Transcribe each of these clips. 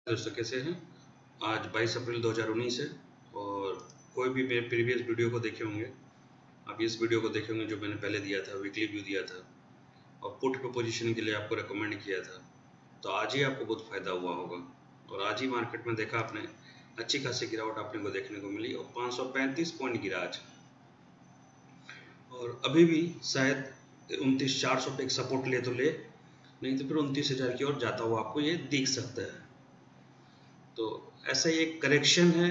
दोस्तों कैसे हैं। आज 22 अप्रैल 2019 है और कोई भी मेरे प्रीवियस वीडियो को देखे होंगे, आप इस वीडियो को देखे होंगे जो मैंने पहले दिया था, वीकली व्यू दिया था और पुट पे पोजीशन के लिए आपको रेकमेंड किया था। तो आज ही आपको बहुत फ़ायदा हुआ होगा और आज ही मार्केट में देखा आपने अच्छी खासी गिरावट आपने को देखने को मिली और 535 पॉइंट गिरा आज और अभी भी शायद 29,400 पे एक सपोर्ट ले तो ले, नहीं तो फिर 29,000 की ओर जाता हुआ आपको ये दिख सकता है। तो ऐसा ही एक करेक्शन है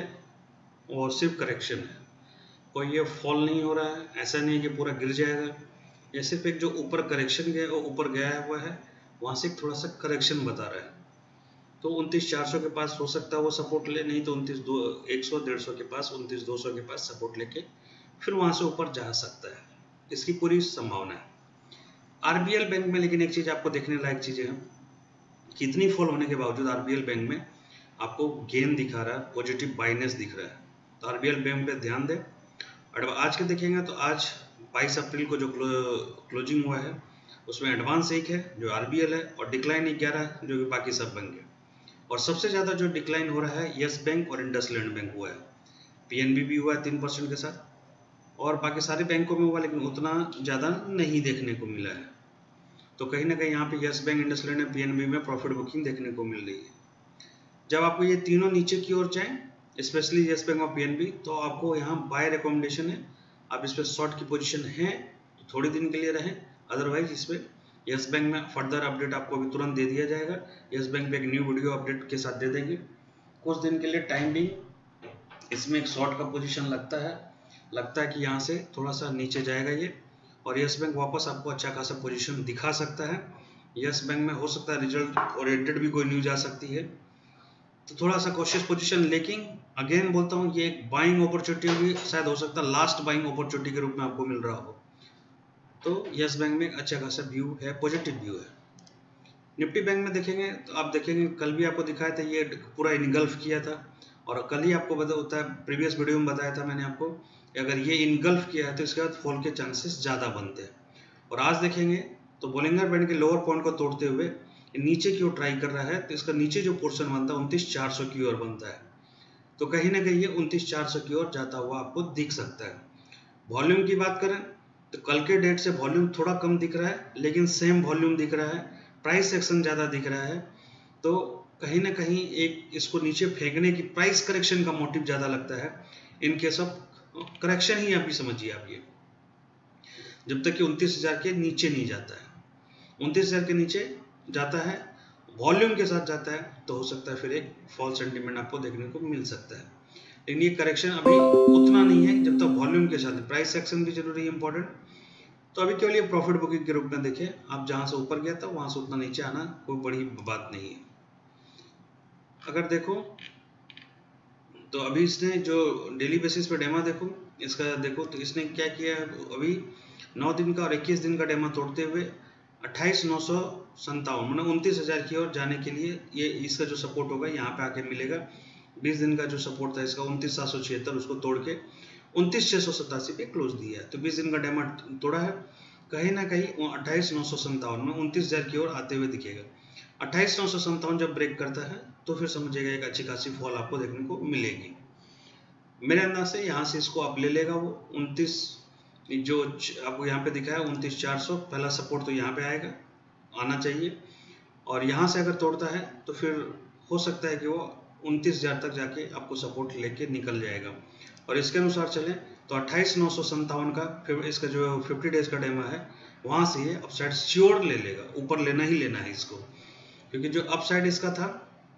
और सिर्फ करेक्शन है, कोई ये फॉल नहीं हो रहा है, ऐसा नहीं है कि पूरा गिर जाएगा। ये सिर्फ एक जो ऊपर करेक्शन गया वो ऊपर गया हुआ है, वहाँ से थोड़ा सा करेक्शन बता रहा है। तो 29,400 के पास हो सकता है वो सपोर्ट ले, नहीं तो 100-150 के पास, 29,200 के पास सपोर्ट लेके फिर वहाँ से ऊपर जा सकता है, इसकी पूरी संभावना है। आरबीएल बैंक में लेकिन एक चीज़ आपको देखने लायक चीज़ें हैं, कितनी फॉल होने के बावजूद आरबीएल बैंक में आपको गेन दिखा रहा है, पॉजिटिव बाइनेस दिख रहा है। तो आरबीएल बैंक पे ध्यान दें। और आज के देखेंगे तो आज 22 अप्रैल को जो क्लोजिंग हुआ है उसमें एडवांस एक है जो आरबीएल है और डिक्लाइन 11 है जो कि बाकी सब बैंक है। और सबसे ज़्यादा जो डिक्लाइन हो रहा है यस बैंक और इंडसलैंड बैंक हुआ है। पीएनबी भी हुआ है 3% के साथ और बाकी सारे बैंकों में हुआ, लेकिन उतना ज़्यादा नहीं देखने को मिला है। तो कहीं ना कहीं यहाँ पे यस बैंक, इंडसलैंड और पीएनबी में प्रॉफिट बुकिंग देखने को मिल रही है। जब आपको ये तीनों नीचे की ओर जाएं, स्पेशली यस बैंक और पीएनबी, तो आपको यहाँ बाय रिकमेंडेशन है। आप इस पर शॉर्ट की पोजीशन है तो थोड़े दिन के लिए रहें, अदरवाइज इस पर यस बैंक में फर्दर अपडेट आपको अभी तुरंत दे दिया जाएगा। यस बैंक पे एक न्यू वीडियो अपडेट के साथ दे देंगे। कुछ दिन के लिए टाइम भी इसमें एक शॉर्ट का पोजीशन लगता है कि यहाँ से थोड़ा सा नीचे जाएगा ये, और यस बैंक वापस आपको अच्छा खासा पोजीशन दिखा सकता है। यस बैंक में हो सकता है रिजल्ट ओरिएंटेड भी कोई न्यूज आ सकती है, तो थोड़ा सा कॉशियस पोजीशन। लेकिन अगेन बोलता हूँ ये एक बाइंग अपॉर्चुनिटी भी शायद हो सकता है लास्ट बाइंग अपॉर्चुनिटी के रूप में आपको मिल रहा हो। तो यस बैंक में एक अच्छा खासा व्यू है, पॉजिटिव व्यू है। निफ्टी बैंक में देखेंगे तो आप देखेंगे कल भी आपको दिखाया था ये पूरा इनगल्फ किया था, और कल ही आपको होता है प्रीवियस वीडियो में बताया था मैंने आपको कि अगर ये इनगल्फ किया है तो इसके बाद फॉल के चांसेस ज़्यादा बनते हैं। और आज देखेंगे तो बोलिंगर बैंड के लोअर पॉइंट को तोड़ते हुए नीचे की ओर ट्राई कर रहा है, तो इसका नीचे जो पोर्शन बनता है 29,400 की ओर बनता है। तो कहीं ना कहीं ये 29,400 की ओर जाता हुआ आपको दिख सकता है। वॉल्यूम की बात करें तो कल के डेट से वॉल्यूम थोड़ा कम दिख रहा है, लेकिन सेम वॉल्यूम दिख रहा है, प्राइस एक्शन ज़्यादा दिख रहा है। तो कहीं ना कहीं एक इसको नीचे फेंकने की प्राइस करेक्शन का मोटिव ज़्यादा लगता है। इन केस ऑफ करेक्शन ही आप ही समझिए, आप ये जब तक कि 29,000 के नीचे नहीं जाता है, 29,000 के नीचे जाता है, वॉल्यूम के साथ जाता है, तो हो सकता है फिर एक फॉल सेंटीमेंट आपको देखने को मिल सकता है। लेकिन ये करेक्शन अभी उतना नहीं है जब तक वॉल्यूम के साथ, प्राइस एक्शन भी जरूरी है, इंपॉर्टेंट। तो अभी केवल ये प्रॉफिट बुकिंग के रूप में देखें, आप जहां से ऊपर गया था वहां से उतना नीचे आना कोई बड़ी बात नहीं है। अगर देखो तो अभी इसने जो डेली बेसिस पे डेमा देखो, इसका देखो तो इसने क्या किया है, अभी 9 दिन का और 21 दिन का डेमा तोड़ते हुए 28,957 मतलब 29,000 की ओर जाने के लिए ये इसका जो सपोर्ट होगा यहाँ पे आके मिलेगा। 20 दिन का जो सपोर्ट था इसका 29,776, उसको तोड़ के 29,687 पे क्लोज दिया है। तो 20 दिन का डेमा तोड़ा है, कहीं ना कहीं 28,957 में 29,000 की ओर आते हुए दिखेगा। 28,957 जब ब्रेक करता है तो फिर समझिएगा एक अच्छी खासी फॉल आपको देखने को मिलेगी। मेरे अंदाज से यहाँ से इसको आप ले लेगा वो 29 जो आपको यहाँ पे दिखा है 29,400, पहला सपोर्ट तो यहाँ पे आएगा, आना चाहिए। और यहाँ से अगर तोड़ता है तो फिर हो सकता है कि वो 29,000 तक जाके आपको सपोर्ट लेके निकल जाएगा। और इसके अनुसार चलें तो 28,957 का फिर इसका जो 50 डेज का डेमा है, वहाँ से ये अपसाइड श्योर ले लेगा, ऊपर लेना ही लेना है इसको, क्योंकि जो अपसाइड इसका था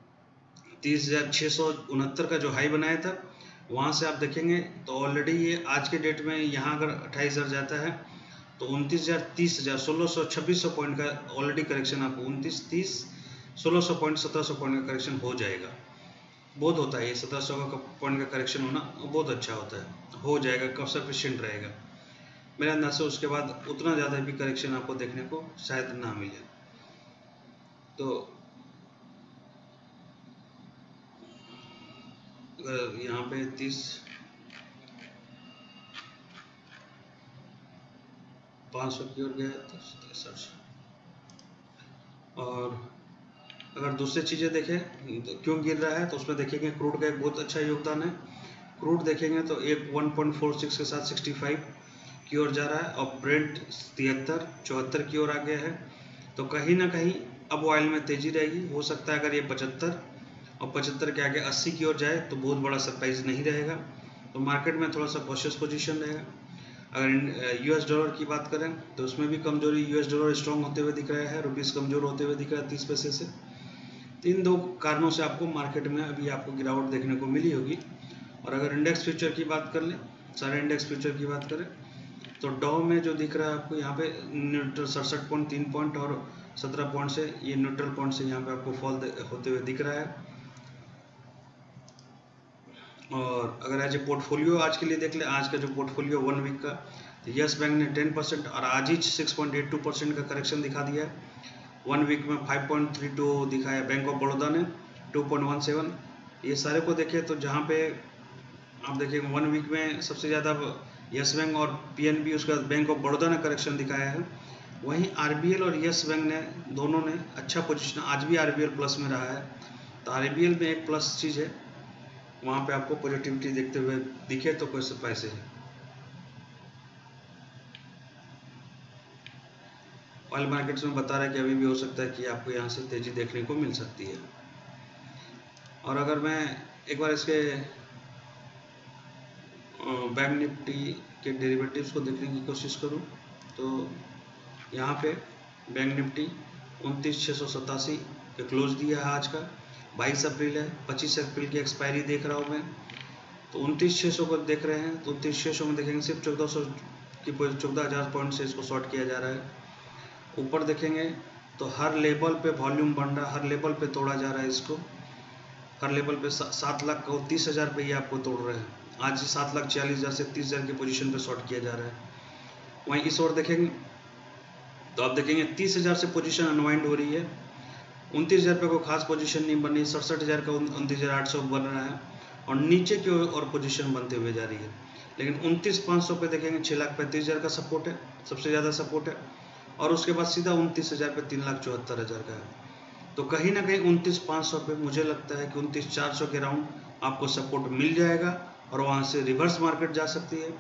30,669 का जो हाई बनाया था, वहाँ से आप देखेंगे तो ऑलरेडी ये आज के डेट में यहाँ अगर 28,000 जाता है तो 29,000, 30,000, 1,600, 2,600 पॉइंट का ऑलरेडी करेक्शन आपको 29, 30, 1,600 पॉइंट, 1,700 पॉइंट का करेक्शन हो जाएगा। बहुत होता है ये 1,700 का पॉइंट का करेक्शन होना बहुत अच्छा होता है, हो जाएगा, कब सफिशियंट रहेगा मेरे अंदाज से। उसके बाद उतना ज़्यादा भी करेक्शन आपको देखने को शायद ना मिले। तो अगर यहाँ पे 500 की ओर गया तो 67, और अगर दूसरी चीज़ें देखें तो क्यों गिर रहा है, तो उसमें देखेंगे क्रूड का एक बहुत अच्छा योगदान है। क्रूड देखेंगे तो एक 1.46 के साथ 65 की ओर जा रहा है और ब्रेंट 73-74 की ओर आ गया है। तो कहीं ना कहीं अब ऑयल में तेज़ी रहेगी। हो सकता है अगर ये 75 और 75 के आगे 80 की ओर जाए तो बहुत बड़ा सरप्राइज नहीं रहेगा। तो मार्केट में थोड़ा सा कॉशियस पोजीशन रहेगा। अगर यूएस डॉलर की बात करें तो उसमें भी कमजोरी, यूएस डॉलर स्ट्रॉन्ग होते हुए दिख रहा है, रुपीज़ कमजोर होते हुए दिख रहा है 30 पैसे से। इन दो कारणों से आपको मार्केट में अभी आपको गिरावट देखने को मिली होगी। और अगर इंडेक्स फ्यूचर की बात कर लें, सारे इंडेक्स फ्यूचर की बात करें तो डाउ में जो दिख रहा है आपको यहाँ पे न्यूट्रल 67.3 पॉइंट और 17 पॉइंट से ये न्यूट्रल पॉइंट से यहाँ पे आपको फॉल होते हुए दिख रहा है। और अगर एज ए पोर्टफोलियो आज के लिए देख ले, आज का जो पोर्टफोलियो 1 वीक का, तो यस बैंक ने 10% और आज ही 6.82% का करेक्शन दिखा दिया है। 1 वीक में 5.32 दिखाया, बैंक ऑफ बड़ौदा ने 2.17। ये सारे को देखें तो जहाँ पे आप देखेंगे 1 वीक में सबसे ज़्यादा यस बैंक और पीएनबी, उसके बाद बैंक ऑफ बड़ौदा ने करेक्शन दिखाया है। वहीं आरबीएल और यस बैंक ने दोनों ने अच्छा पोजीशन, आज भी आरबीएल प्लस में रहा है। तो आरबीएल में एक प्लस चीज़ है, वहाँ पे आपको पॉजिटिविटी देखते हुए दिखे तो कोई सरप्राइज है। ऑयल मार्केट्स में बता रहा है कि अभी भी हो सकता है कि आपको यहाँ से तेज़ी देखने को मिल सकती है। और अगर मैं एक बार इसके बैंक निफ्टी के डेरिवेटिव्स को देखने की कोशिश करूं तो यहाँ पे बैंक निफ्टी 29,687 के क्लोज दिया है। आज का 22 अप्रैल है, 25 अप्रैल की एक्सपायरी देख रहा हूँ मैं। तो 29,600 को देख रहे हैं तो 29,600 में देखेंगे सिर्फ 1400 की 14,000 पॉइंट से इसको शॉर्ट किया जा रहा है। ऊपर देखेंगे तो हर लेवल पे वॉल्यूम बन रहा है, हर लेवल पे तोड़ा जा रहा है इसको। हर लेवल पे 7 लाख को 30,000 पे ही आपको तोड़ रहे हैं। आज 7,40,000 से 30,000 की पोजीशन पे शॉर्ट किया जा रहा है। वहीं इस ओर देखेंगे तो आप देखेंगे 30,000 से पोजीशन अनवाइंड हो रही है। 29,000 पे कोई खास पोजीशन नहीं बनी, 67,000 का 29,800 बन रहा है और नीचे की ओर पोजीशन बनते हुए जा रही है। लेकिन 29,500 पे देखेंगे 6,35,000 का सपोर्ट है, सबसे ज़्यादा सपोर्ट है। और उसके बाद सीधा 29,000 पे 3,74,000 का है। तो कहीं ना कहीं 29,500 पे मुझे लगता है कि 29,400 के राउंड आपको सपोर्ट मिल जाएगा और वहाँ से रिवर्स मार्केट जा सकती है।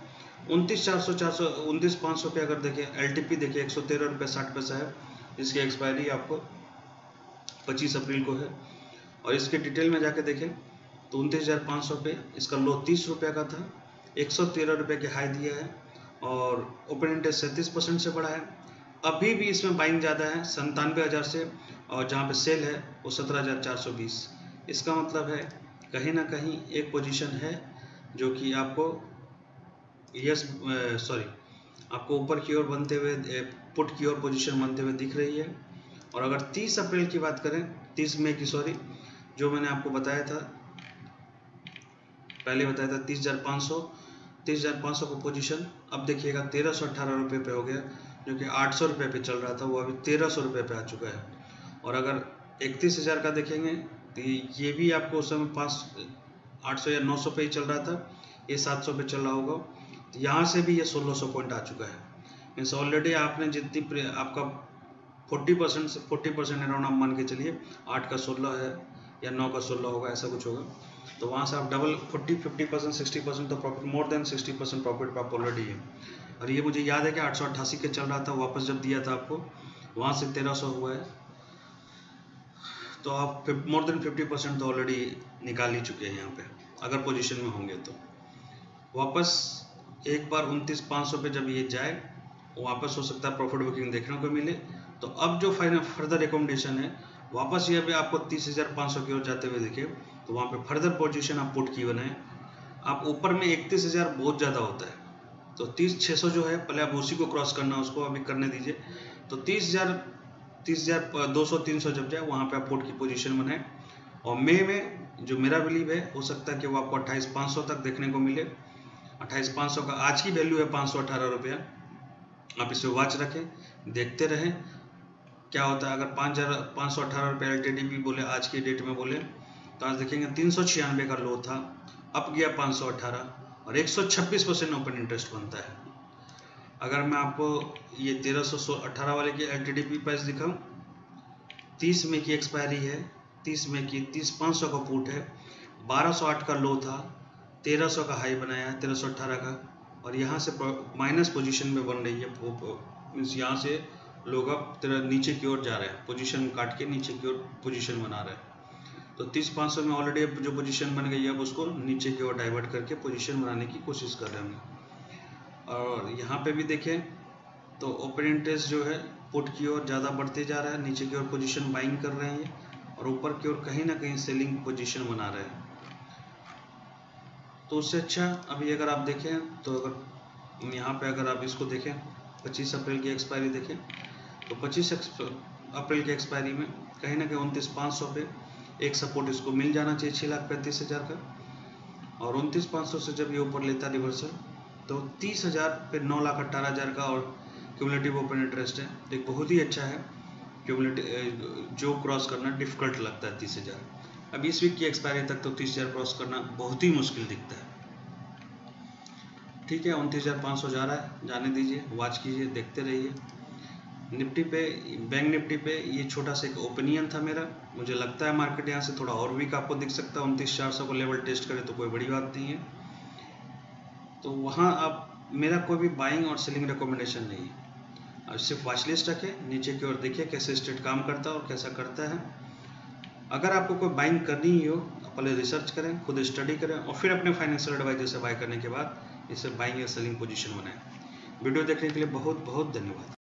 29,500 पे अगर देखें, एलटीपी देखिए 113 रुपये 60 पैसा है, जिसकी एक्सपायरी आपको 25 अप्रैल को है। और इसके डिटेल में जाके देखें तो 29,500 पे इसका लो 30 रुपये का था, 113 रुपये के हाई दिया है और ओपन इंटरेस्ट 37% से बढ़ा है। अभी भी इसमें बाइंग ज़्यादा है 97,000 से, और जहाँ पे सेल है वो 17,420। इसका मतलब है कहीं ना कहीं एक पोजीशन है जो कि आपको आपको ऊपर की ओर बनते हुए, पुट की ओर पोजीशन बनते हुए दिख रही है। और अगर 30 अप्रैल की बात करें, 30 मई की जो मैंने आपको बताया था, पहले बताया था 30,500 को पोजीशन, अब देखिएगा 1,318 रुपये पे हो गया, जो कि 800 रुपये पे चल रहा था, वो अभी 1,300 रुपये पे आ चुका है। और अगर 31,000 का देखेंगे तो ये भी आपको उस समय 800 या 900 पे ही चल रहा था, ये 700 पे चल रहा होगा। तो यहाँ से भी ये 1,600 पॉइंट आ चुका है। मीन्स ऑलरेडी आपने जितनी आपका 40% से 40% अराउंड आप मान के चलिए, 8 का 16 है या 9 का 16 होगा, ऐसा कुछ होगा। तो वहाँ से आप डबल 40-50% 60% तो प्रॉफिट, मोर देन 60% प्रॉफिट आप ऑलरेडी है। और ये मुझे याद है कि 888 के चल रहा था, वापस जब दिया था आपको वहाँ से 1,300 हुआ है। तो आप मोर देन 50% तो ऑलरेडी निकाल ही चुके हैं यहाँ पे, अगर पोजीशन में होंगे तो। वापस एक बार 29,500 पे जब ये जाए, वापस हो सकता है प्रॉफिट बुकिंग देखने को मिले। तो अब जो फर्दर रिकमेंडेशन है, वापस ये भी आपको 30,500 की ओर जाते हुए दिखे तो वहाँ पे फर्दर पोजीशन आप पुट की बनाएं। आप ऊपर में 31,000 बहुत ज़्यादा होता है, तो 30,600 जो है पहले आप उसी को क्रॉस करना, उसको अभी करने दीजिए। तो 30,200-300 जब जाए वहाँ पे आप पुट की पोजीशन बनाएं। और मई में जो मेरा बिलीव है, हो सकता है कि वो आपको 28,500 तक देखने को मिले। 28,500 का आज की वैल्यू है 518 रुपया। आप इसे वॉच रखें, देखते रहें क्या होता है। अगर 518 रुपये एलटीडीपी बोले आज की डेट में बोले तो आज देखेंगे 396 का लो था, अब गया 518 और 126% ओपन इंटरेस्ट बनता है। अगर मैं आपको ये 1318 वाले की एलटीडीपी प्राइस दिखाऊं 30 मई की एक्सपायरी है, 30 मई की 30,500 का पुट है, 1208 का लो था, 1300 का हाई बनाया है, 1318 का, और यहाँ से माइनस पोजीशन में बन रही है, मीन्स यहाँ से लोग अब नीचे की ओर जा रहे हैं, पोजीशन काट के नीचे की ओर पोजीशन बना रहे हैं। तो 30,500 में ऑलरेडी जो पोजीशन बन गई है, अब उसको नीचे की ओर डाइवर्ट करके पोजीशन बनाने की कोशिश कर रहे हैं। और यहाँ पे भी देखें तो ओपन इंटरेस्ट जो है पुट की ओर ज़्यादा बढ़ते जा रहा है, नीचे की ओर पोजीशन बाइंग कर रहे हैं और ऊपर की ओर कहीं ना कहीं सेलिंग पोजीशन बना रहे हैं। तो उससे अच्छा अभी अगर आप देखें तो अगर यहाँ पे अगर आप इसको देखें 25 अप्रैल की एक्सपायरी देखें तो 25 अप्रैल की एक्सपायरी में कहीं ना कहीं 29,500 पे एक सपोर्ट इसको मिल जाना चाहिए 6,35,000 का, और 29,500 से जब ये ऊपर लेता रिवर्सल तो 30,000 पे 9,18,000 का और क्यूमुलेटिव ओपन इंटरेस्ट है, एक बहुत ही अच्छा है। क्यूमुलेटिव जो क्रॉस करना डिफिकल्ट लगता है 30,000। अब इस वीक की एक्सपायरी तक तो 30,000 क्रॉस करना बहुत ही मुश्किल दिखता है। ठीक है, 29,500 जा रहा है, जाने दीजिए, वॉच कीजिए, देखते रहिए। निफ्टी पे, बैंक निफ्टी पे ये छोटा सा एक ओपिनियन था मेरा। मुझे लगता है मार्केट यहाँ से थोड़ा और वीक आपको दिख सकता है, 29,400 को लेवल टेस्ट करे तो कोई बड़ी बात नहीं है। तो वहाँ आप, मेरा कोई भी बाइंग और सेलिंग रिकमेंडेशन नहीं है, अब सिर्फ वॉच लिस्ट रखें, नीचे की ओर देखिए कैसे स्टेट काम करता है और कैसा करता है। अगर आपको कोई बाइंग करनी ही हो, पहले रिसर्च करें, खुद स्टडी करें और फिर अपने फाइनेंशियल एडवाइजर से बाय करने के बाद इसे बाइंग या सेलिंग पोजीशन बनाएं। वीडियो देखने के लिए बहुत बहुत धन्यवाद।